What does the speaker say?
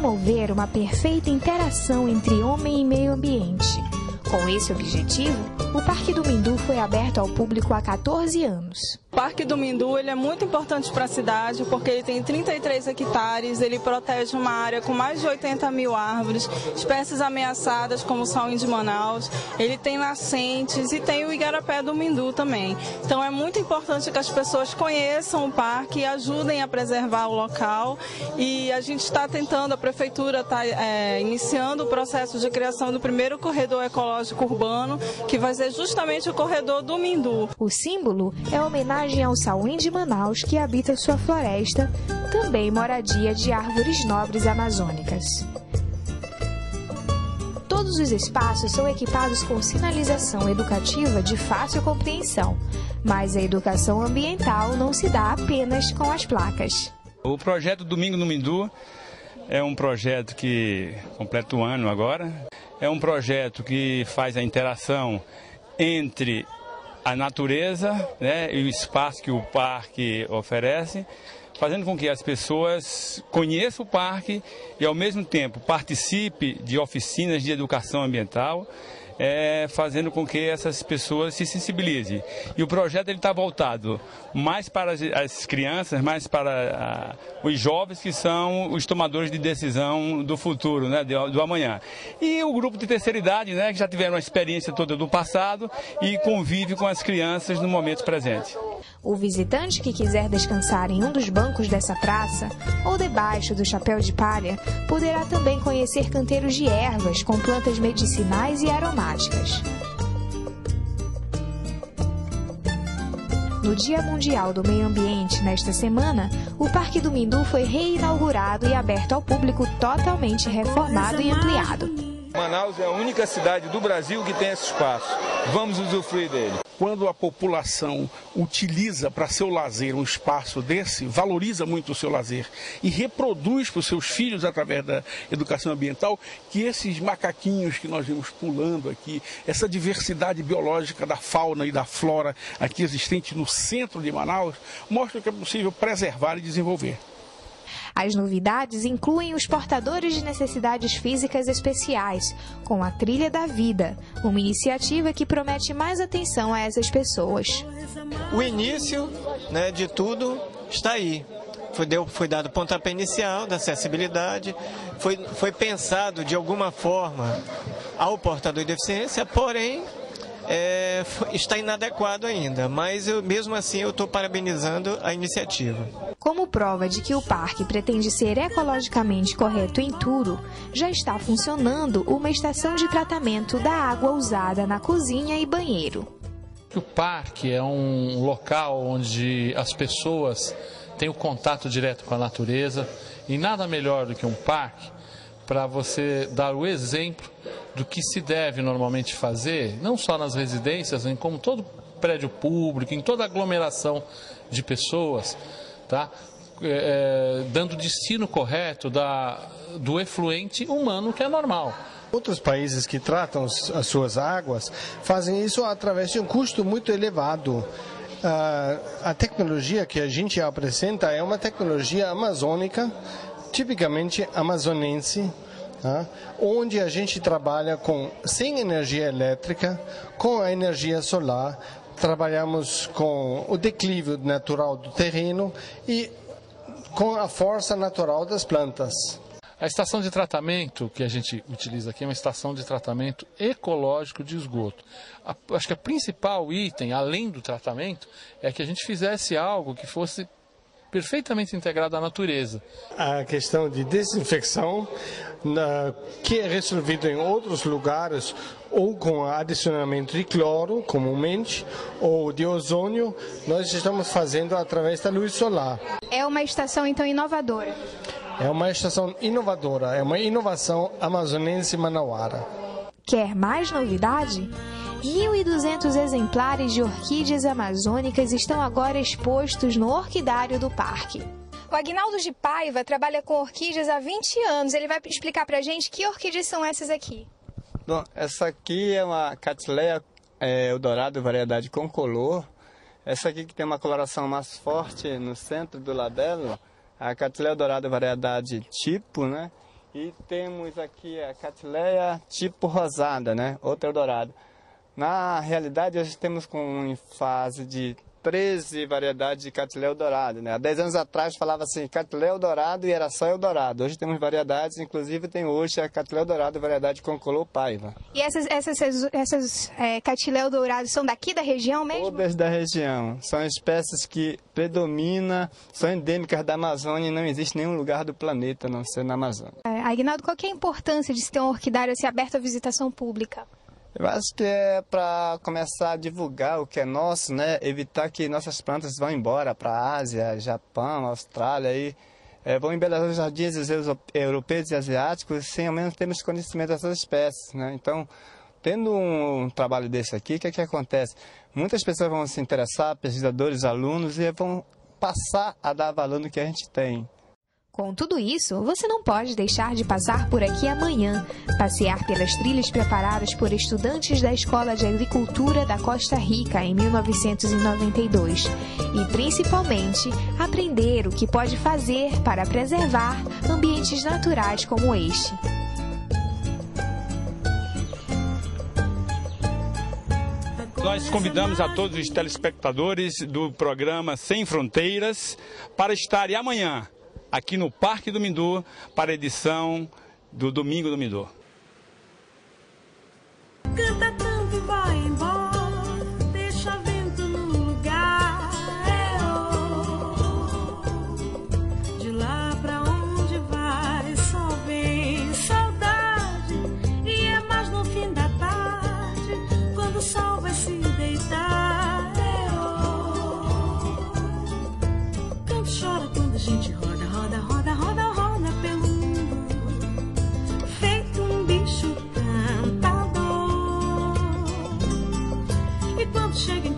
promover uma perfeita interação entre homem e meio ambiente. Com esse objetivo, o Parque do Mindu foi aberto ao público há 14 anos. O Parque do Mindu ele é muito importante para a cidade porque ele tem 33 hectares, ele protege uma área com mais de 80 mil árvores, espécies ameaçadas como o sauim de Manaus, ele tem nascentes e tem o igarapé do Mindu também. Então é muito importante que as pessoas conheçam o parque e ajudem a preservar o local, e a gente está tentando, a prefeitura está iniciando o processo de criação do primeiro corredor ecológico urbano, que vai ser justamente o corredor do Mindu. O símbolo é homenagem ao sauim de Manaus, que habita sua floresta, também moradia de árvores nobres amazônicas. Todos os espaços são equipados com sinalização educativa de fácil compreensão, mas a educação ambiental não se dá apenas com as placas. O projeto Domingo no Mindu é um projeto que completa o ano agora. É um projeto que faz a interação entre a natureza, né, e o espaço que o parque oferece, fazendo com que as pessoas conheçam o parque e, ao mesmo tempo, participe de oficinas de educação ambiental, fazendo com que essas pessoas se sensibilizem. E o projeto está voltado mais para as crianças, mais para os jovens, que são os tomadores de decisão do futuro, né, do amanhã. E o grupo de terceira idade, né, que já tiveram a experiência toda do passado e convive com as crianças no momento presente. O visitante que quiser descansar em um dos bancos dessa praça ou debaixo do chapéu de palha poderá também conhecer canteiros de ervas com plantas medicinais e aromáticas. No Dia Mundial do Meio Ambiente, nesta semana, o Parque do Mindu foi reinaugurado e aberto ao público, totalmente reformado e ampliado. Manaus é a única cidade do Brasil que tem esse espaço. Vamos usufruir dele. Quando a população utiliza para seu lazer um espaço desse, valoriza muito o seu lazer e reproduz para os seus filhos, através da educação ambiental, que esses macaquinhos que nós vimos pulando aqui, essa diversidade biológica da fauna e da flora aqui existente no centro de Manaus, mostra que é possível preservar e desenvolver. As novidades incluem os portadores de necessidades físicas especiais, com a Trilha da Vida, uma iniciativa que promete mais atenção a essas pessoas. O início, né, de tudo está aí. Foi dado o pontapé inicial da acessibilidade, foi pensado de alguma forma ao portador de deficiência, porém está inadequado ainda, mas mesmo assim eu estou parabenizando a iniciativa. Como prova de que o parque pretende ser ecologicamente correto em tudo, já está funcionando uma estação de tratamento da água usada na cozinha e banheiro. O parque é um local onde as pessoas têm o contato direto com a natureza, e nada melhor do que um parque para você dar o exemplo do que se deve normalmente fazer, não só nas residências, como todo prédio público, em toda aglomeração de pessoas, tá? Dando o destino correto do efluente humano, que é normal. Outros países que tratam as suas águas fazem isso através de um custo muito elevado. A tecnologia que a gente apresenta é uma tecnologia amazônica, tipicamente amazonense, onde a gente trabalha sem energia elétrica, com a energia solar, trabalhamos com o declívio natural do terreno e com a força natural das plantas. A estação de tratamento que a gente utiliza aqui é uma estação de tratamento ecológico de esgoto. Acho que o principal item, além do tratamento, é que a gente fizesse algo que fosse perfeitamente integrado à natureza. A questão de desinfecção, que é resolvido em outros lugares, ou com adicionamento de cloro, comumente, ou de ozônio, nós estamos fazendo através da luz solar. É uma estação, então, inovadora? É uma estação inovadora, é uma inovação amazonense manauara. Quer mais novidade? 1.200 exemplares de orquídeas amazônicas estão agora expostos no orquidário do parque. O Aguinaldo de Paiva trabalha com orquídeas há 20 anos. Ele vai explicar pra gente que orquídeas são essas aqui. Bom, essa aqui é uma Cattleya Eldorado, variedade concolor. Essa aqui que tem uma coloração mais forte no centro do labelo, a Cattleya Eldorado, variedade tipo, né? E temos aqui a Catleya tipo rosada, né? Outra Eldorado. Na realidade, hoje temos em fase de 13 variedades de Catleya Eldorado, né? Há 10 anos atrás falava assim, Catleya Eldorado e era só Eldorado. Hoje temos variedades, inclusive tem hoje a Catleya Eldorado, variedade Concolor Paiva. E essas Catleya Eldorado são daqui da região mesmo? Todas da região. São espécies que predominam, são endêmicas da Amazônia e não existe nenhum lugar do planeta a não ser na Amazônia. Aguinaldo, qual que é a importância de se ter um orquidário assim, aberto à visitação pública? Eu acho que é para começar a divulgar o que é nosso, né? Evitar que nossas plantas vão embora para a Ásia, Japão, Austrália, e vão embelezar os jardins europeus e asiáticos sem ao menos termos conhecimento dessas espécies, né? Então, tendo um trabalho desse aqui, o que acontece? Muitas pessoas vão se interessar, pesquisadores, alunos, e vão passar a dar valor no que a gente tem. Com tudo isso, você não pode deixar de passar por aqui amanhã, passear pelas trilhas preparadas por estudantes da Escola de Agricultura da Costa Rica em 1992 e, principalmente, aprender o que pode fazer para preservar ambientes naturais como este. Nós convidamos a todos os telespectadores do programa Sem Fronteiras para estarem amanhã aqui no Parque do Mindu, para a edição do Domingo do Mindu. Canta tanto e vai embora, deixa vento no lugar. De lá pra onde vai, só vem saudade. E é mais no fim da tarde, quando o sol vai se deitar. Canto chora quando a gente roda. Roda, roda, roda, roda pelo mundo, feito um bicho cantador. E quando chega em